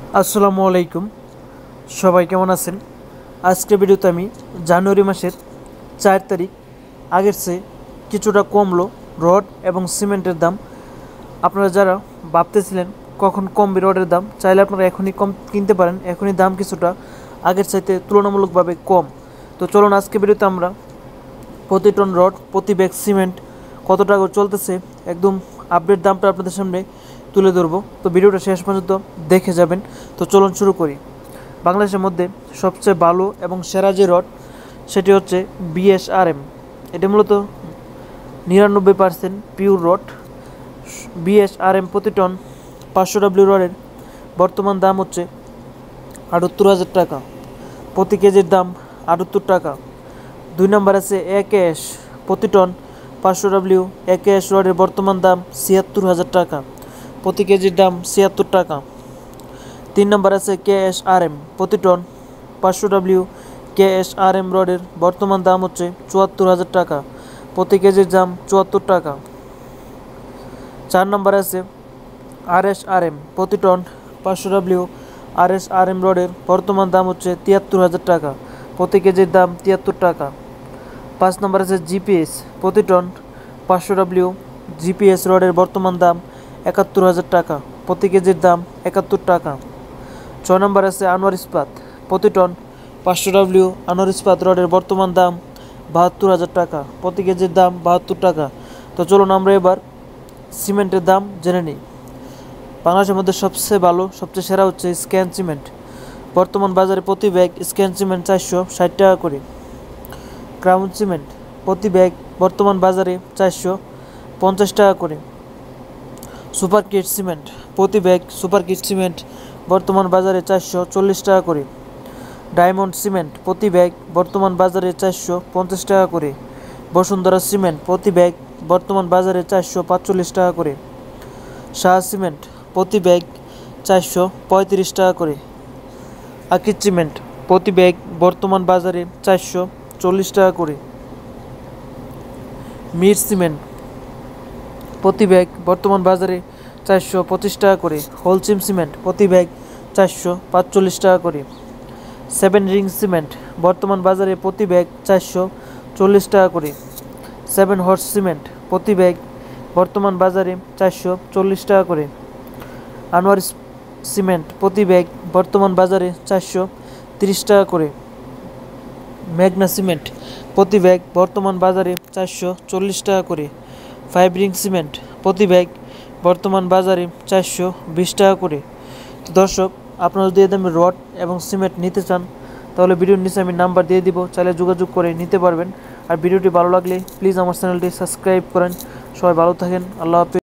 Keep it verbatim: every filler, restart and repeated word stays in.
আসসালামু আলাইকুম, সবাই কেমন আছেন? আজকের ভিডিওতে আমি জানুয়ারি মাসের চার তারিখ আগের চেয়ে কিছুটা কমলো রড এবং সিমেন্টের দাম। আপনারা যারা ভাবতেছিলেন কখন কমবে রডের দাম, চাইলে আপনারা এখনই কম কিনতে পারেন। এখনই দাম কিছুটা আগের চাইতে তুলনামূলকভাবে কম। তো চলুন আজকের ভিডিওতে আমরা প্রতি টন রড, প্রতি ব্যাগ সিমেন্ট কত টাকা চলতেছে একদম আপডেট দামটা আপনাদের সামনে তুলে ধরবো। তো ভিডিওটা শেষ পর্যন্ত দেখে যাবেন। তো চলুন শুরু করি। বাংলাদেশের মধ্যে সবচেয়ে ভালো এবং সেরা যে রড সেটি হচ্ছে বিএসআরএম। এটি মূলত নিরানব্বই পার্সেন্ট পিওর রড। বিএসআরএম প্রতি টন পাঁচশো ডাব্লিউ রডের বর্তমান দাম হচ্ছে আটাত্তর হাজার টাকা, প্রতি কেজির দাম আটাত্তর টাকা। দুই নম্বর আছে একেএস, প্রতি টন পাঁচশো ডাব্লিউ একেএস রডের বর্তমান দাম ছিয়াত্তর হাজার টাকা, প্রতি কেজির দাম ছিয়াত্তর টাকা। তিন নম্বর আছে কেএসআরএম, প্রতি টন পাঁচশো ডাব্লিউ কেএসআরএম রডের বর্তমান দাম হচ্ছে চুয়াত্তর হাজার টাকা, প্রতি কেজির দাম চুয়াত্তর টাকা। চার নম্বর আছে আরএসআরএম, প্রতি টন পাঁচশো ডাব্লিউ আরএসআরএম রডের বর্তমান দাম হচ্ছে তিয়াত্তর হাজার টাকা, প্রতি কেজির দাম তিয়াত্তর টাকা। পাঁচ নম্বর আছে জিপিএস, প্রতি টন পাঁচশো ডাব্লিউ জিপিএস রডের বর্তমান দাম একাত্তর হাজার টাকা, প্রতি কেজির দাম একাত্তর টাকা। ছয় নম্বর আছে আনোয়ার ইস্পাত, প্রতি টন পাঁচশো ডাব্লিউ আনোয়ার ইস্পাত রডের বর্তমান দাম বাহাত্তর হাজার টাকা, প্রতি কেজির দাম বাহাত্তর টাকা। তো চলুন আমরা এবার সিমেন্টের দাম জেনে নিই। বাংলাদেশের মধ্যে সবচেয়ে ভালো, সবচেয়ে সেরা হচ্ছে স্ক্যান সিমেন্ট। বর্তমান বাজারে প্রতি ব্যাগ স্ক্যান সিমেন্ট চারশো ষাট টাকা করে। ক্রাউন সিমেন্ট প্রতি ব্যাগ বর্তমান বাজারে চারশো পঞ্চাশ টাকা করে। সুপার কিট সিমেন্ট প্রতি ব্যাগ সুপার কিট সিমেন্ট বর্তমান বাজারে চারশো চল্লিশ টাকা করে। ডায়মন্ড সিমেন্ট প্রতি ব্যাগ বর্তমান বাজারে চারশো পঞ্চাশ টাকা করে। বসুন্ধরা সিমেন্ট প্রতি ব্যাগ বর্তমান বাজারে চারশো পাঁচচল্লিশ টাকা করে। শাহ সিমেন্ট প্রতি ব্যাগ চারশো পঁয়ত্রিশ টাকা করে। আকিজ সিমেন্ট প্রতি ব্যাগ বর্তমান বাজারে চারশো চল্লিশ টাকা করে। মির সিমেন্ট প্রতি ব্যাগ বর্তমান বাজারে চারশো পঁচিশ টাকা করে। হোলসিম সিমেন্ট প্রতি ব্যাগ চারশো পাঁচচল্লিশ টাকা করে। সেভেন রিং সিমেন্ট বর্তমান বাজারে প্রতি ব্যাগ চারশো চল্লিশ টাকা করে। সেভেন হর্স সিমেন্ট প্রতি ব্যাগ বর্তমান বাজারে চারশো চল্লিশ টাকা করে। আনোয়ার সিমেন্ট প্রতি ব্যাগ বর্তমান বাজারে চারশো তিরিশ টাকা করে। মেঘনা সিমেন্ট প্রতি ব্যাগ বর্তমান বাজারে চারশো চল্লিশ টাকা করে। ফাইভ রিং সিমেন্ট প্রতি ব্যাগ বর্তমান বাজারে চারশো বিশ টাকা করে। তো দর্শক, আপনারা যদি এই দামে রড এবং সিমেন্ট নিতে চান তাহলে ভিডিওর নিচে আমি নাম্বার দিয়ে দিব, চাইলে যোগাযোগ করে নিতে পারবেন। আর ভিডিওটি ভালো লাগলে প্লিজ আমার চ্যানেলটি সাবস্ক্রাইব করেন। সবাই ভালো থাকেন, আল্লাহ হাফেজ।